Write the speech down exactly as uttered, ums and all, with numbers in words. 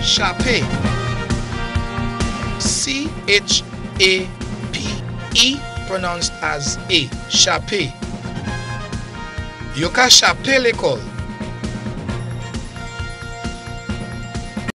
Chapé. C H A P E, pronounced as A. Chapé. Yo ka chapé l'école.